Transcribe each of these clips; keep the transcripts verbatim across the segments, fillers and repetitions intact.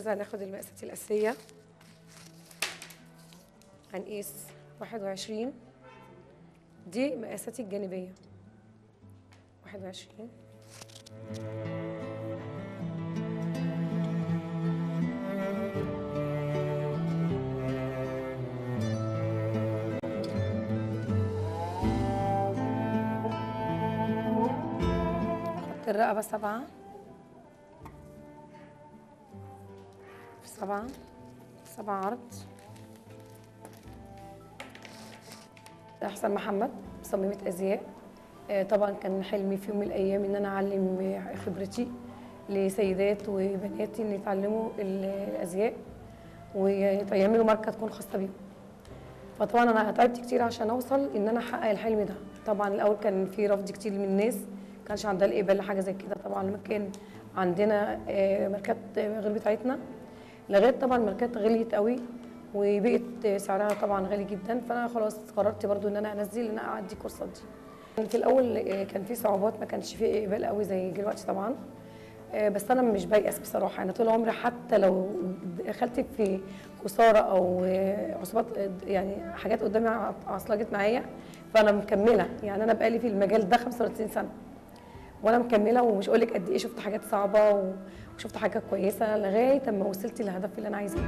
كده هناخد المقاسات الأساسية. هنقيس واحد وعشرين، دي مقاساتي الجانبية واحد وعشرين. خط الرقبة سبعة في سبعة، سبعة عرض. أحسن محمد مصممة أزياء. طبعا كان حلمي في يوم من الأيام إن أنا أعلم خبرتي لسيدات وبناتي إن يتعلموا الأزياء ويعملوا ماركة تكون خاصة بيهم. فطبعا أنا تعبت كتير عشان أوصل إن أنا أحقق الحلم ده. طبعا الأول كان في رفض كتير من الناس، ما كانش عندها الإقبال لحاجة زي كده. طبعا لما كان عندنا ماركات غير بتاعتنا، لغاية طبعا الماركات غليت قوي وبقت سعرها طبعا غالي جدا. فانا خلاص قررت برضو ان انا انزل ان انا اعدي كورسات دي. في الاول كان في صعوبات، ما كانش في اقبال قوي زي دلوقتي طبعا، بس انا مش بيأس بصراحه. انا طول عمري حتى لو دخلت في خساره او عصابات يعني حاجات قدامي عصلجت معايا فانا مكمله. يعني انا بقالي في المجال ده خمسة وثلاثين سنه وانا مكمله، ومش اقول لك قد ايه شفت حاجات صعبه وشفت حاجات كويسه لغايه اما وصلت للهدف اللي انا عايزاه.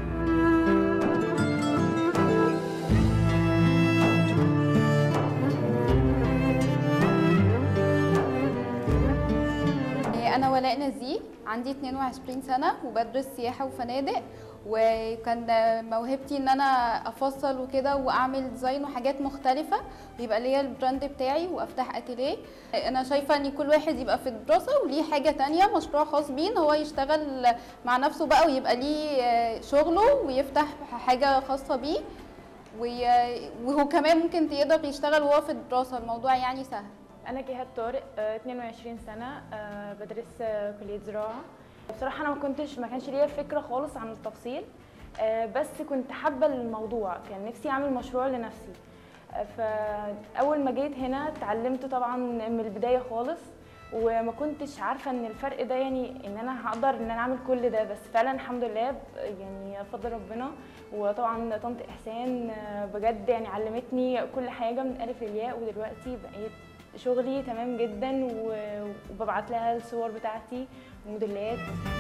أنا ولاء نزيه، عندي اتنين وعشرين سنة وبدرس سياحة وفنادق، وكان موهبتي إن أنا أفصل وكده وأعمل ديزاين وحاجات مختلفة ويبقى ليا البراند بتاعي وأفتح أتيليه. أنا شايفة إن كل واحد يبقى في الدراسة وليه حاجة تانية، مشروع خاص بيه إن هو يشتغل مع نفسه بقى ويبقى ليه شغله ويفتح حاجة خاصة بيه، وهو كمان ممكن يقدر يشتغل وهو في الدراسة. الموضوع يعني سهل. أنا جهاد طارق، اتنين وعشرين سنة، بدرس كلية زراعة. بصراحة أنا ما كنتش ما كانش ليا فكرة خالص عن التفصيل، بس كنت حابة الموضوع، كان نفسي أعمل مشروع لنفسي. فأول ما جيت هنا اتعلمت طبعا من البداية خالص، وما كنتش عارفة إن الفرق ده يعني إن أنا هقدر إن أنا أعمل كل ده، بس فعلا الحمد لله يعني بفضل ربنا. وطبعا طنط إحسان بجد يعني علمتني كل حاجة من الألف للياء، ودلوقتي بقيت شغلي تمام جدا وببعت لها الصور بتاعتي وموديلات.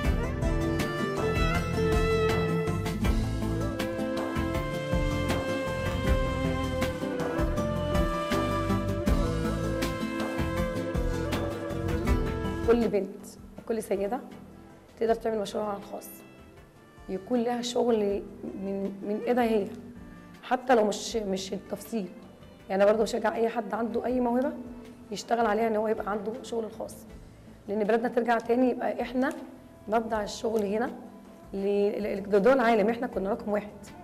كل بنت وكل سيدة تقدر تعمل مشروعها الخاص، يكون لها شغل من من ايدها هي، حتى لو مش مش التفصيل. يعني برضه بشجع اي حد عنده اي موهبه يشتغل عليها ان هو يبقى عنده شغل الخاص، لان بلدنا ترجع تاني يبقى احنا مبدع الشغل هنا لدول العالم. احنا كنا رقم واحد.